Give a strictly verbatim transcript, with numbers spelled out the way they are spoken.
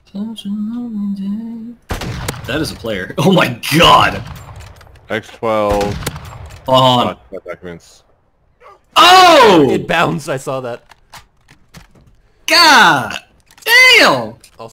That is a player. Oh my god! X twelve. Hold on. Uh, documents. Oh! It bounced. I saw that. God! Damn!